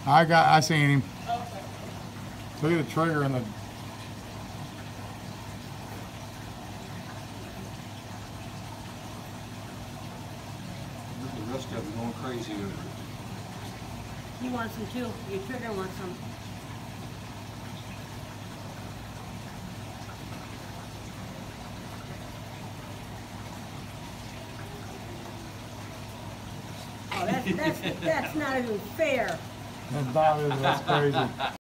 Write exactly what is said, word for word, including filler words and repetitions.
I got, I seen him. Okay. Look at the trigger and the. The rest of them going crazy over it. He wants some too. Your trigger wants some. Oh, that's, that's, that's not even fair. That's not, that's crazy.